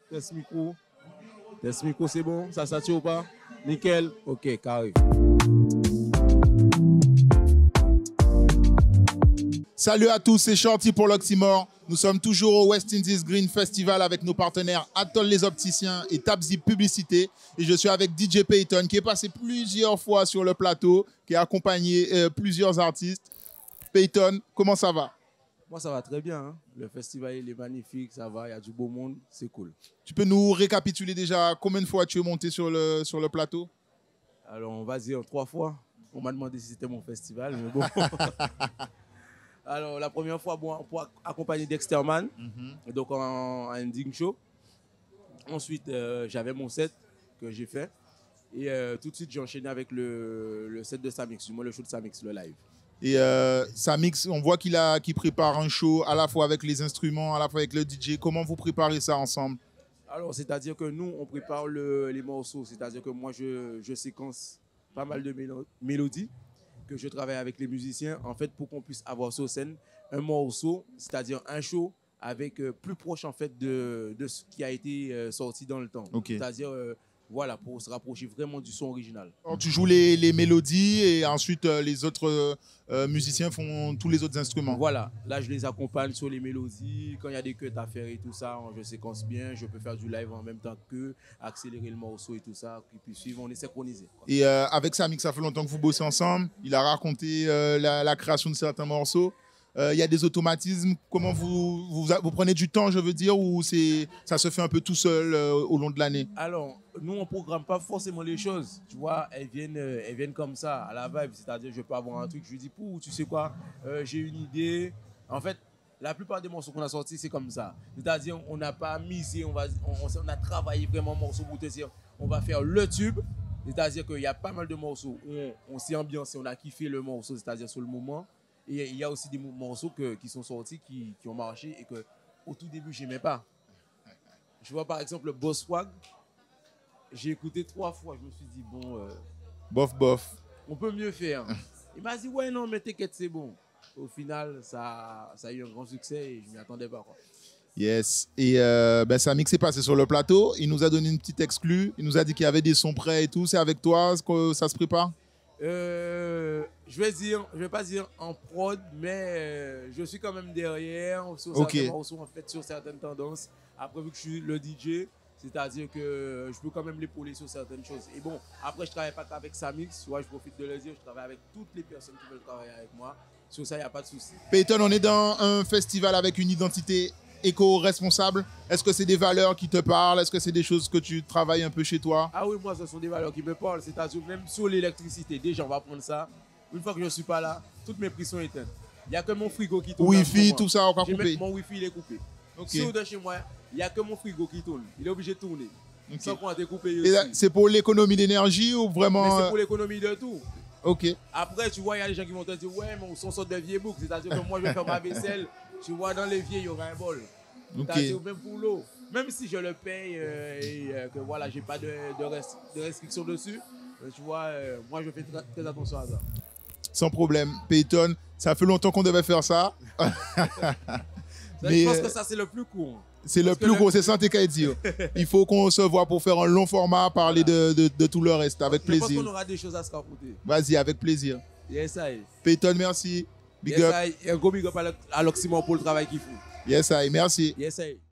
Test micro. Test micro, c'est bon? Ça sature ou pas? Nickel. Ok, carré. Salut à tous, c'est Shorty pour l'Oxymore. Nous sommes toujours au West Indies Green Festival avec nos partenaires Atoll les Opticiens et Tapzip Publicité. Et je suis avec DJ Payton qui est passé plusieurs fois sur le plateau, qui a accompagné plusieurs artistes. Payton, comment ça va? Moi, ça va très bien. Hein? Le festival, il est magnifique, ça va, il y a du beau monde, c'est cool. Tu peux nous récapituler déjà combien de fois tu es monté sur le plateau? Alors, on va dire 3 fois. On m'a demandé si c'était mon festival, mais bon. Alors, la première fois, bon, pour accompagner Dexterman, donc en ending show. Ensuite, j'avais mon set que j'ai fait. Et tout de suite, j'ai enchaîné avec le set de Samix, du moins le show de Samix, le live. Et Samix, on voit qu'il prépare un show à la fois avec les instruments, à la fois avec le DJ. Comment vous préparez ça ensemble? Alors, c'est-à-dire que nous, on prépare les morceaux. C'est-à-dire que moi, je séquence pas mal de mélodies que je travaille avec les musiciens, en fait, pour qu'on puisse avoir sur scène un morceau, c'est-à-dire un show avec plus proche, en fait, de ce qui a été sorti dans le temps. Okay. C'est-à-dire, voilà, pour se rapprocher vraiment du son original. Alors, tu joues les mélodies et ensuite les autres musiciens font tous les autres instruments. Voilà, là, je les accompagne sur les mélodies. Quand il y a des cuts à faire et tout ça, je séquence bien. Je peux faire du live en même temps qu'eux, accélérer le morceau et tout ça, qui puisse suivre, on est synchronisé. Et avec Samix, ça fait longtemps que vous bossez ensemble. Il a raconté la création de certains morceaux. Il y a des automatismes. Comment vous prenez du temps, je veux dire, ou ça se fait un peu tout seul au long de l'année? Alors, nous, on ne programme pas forcément les choses. Tu vois, elles viennent comme ça, à la vibe. C'est-à-dire, je peux avoir un truc, je lui dis, pou, tu sais quoi, j'ai une idée. En fait, la plupart des morceaux qu'on a sortis, c'est comme ça. C'est-à-dire, on n'a pas misé, on a travaillé vraiment morceau pour te dire, on va faire le tube. C'est-à-dire qu'il y a pas mal de morceaux où on s'est ambiancé, on a kiffé le morceau, c'est-à-dire sur le moment. Et il y a aussi des morceaux qui sont sortis, qui ont marché et qu'au tout début, je n'aimais pas. Je vois par exemple le Boss Swag. J'ai écouté 3 fois. Je me suis dit, bon. Bof. On peut mieux faire. Il m'a dit, ouais, non, mais t'inquiète, c'est bon. Au final, ça a eu un grand succès et je ne m'y attendais pas, quoi. Yes. Et Samix est passé sur le plateau. Il nous a donné une petite exclue. Il nous a dit qu'il y avait des sons prêts et tout. C'est avec toi que ça se prépare? Je vais pas dire en prod, mais je suis quand même derrière sur certains morceaux, en fait, sur certaines tendances. Après, vu que je suis le DJ, c'est-à-dire que je peux quand même l'épauler sur certaines choses. Et bon, après, je travaille pas qu'avec Samix, tu vois, je profite de le dire, je travaille avec toutes les personnes qui veulent travailler avec moi. Sur ça, il n'y a pas de souci. Payton, on est dans un festival avec une identité éco-responsable. Est-ce que c'est des valeurs qui te parlent? Est-ce que c'est des choses que tu travailles un peu chez toi? Ah oui, moi, ce sont des valeurs qui me parlent. C'est-à-dire même sur l'électricité. Déjà, on va prendre ça. Une fois que je ne suis pas là, toutes mes prises sont éteintes. Il n'y a que mon frigo qui tourne. Wi-Fi, tout ça, on va couper. Mon Wi-Fi, il est coupé. Si vous êtes chez moi, il n'y a que mon frigo qui tourne. Il est obligé de tourner. Sans compter couper aussi. C'est pour l'économie d'énergie ou vraiment... Mais c'est pour l'économie de tout. Ok. Après, tu vois, il y a des gens qui vont te dire, ouais, mais on sort de vieux boucs. C'est-à-dire que moi, je vais faire ma vaisselle. Tu vois, dans l'évier, il y aura un bol. C'est-à-dire même pour l'eau. Même si je le paye et que voilà, j'ai pas de restrictions dessus, tu vois, moi, je fais très attention à ça. Sans problème. Payton, ça fait longtemps qu'on devait faire ça. Mais, je pense que ça, c'est le plus court. C'est le plus gros, c'est ça qu'à dire. Il faut qu'on se voit pour faire un long format, parler de tout le reste, avec plaisir. Je pense qu'on aura des choses à se raconter. Vas-y, avec plaisir. Yes, I. Payton, merci. Big up. Et un gros big up à l'Oxymore pour le travail qu'il fait. Yes, I. Merci. Yes, I.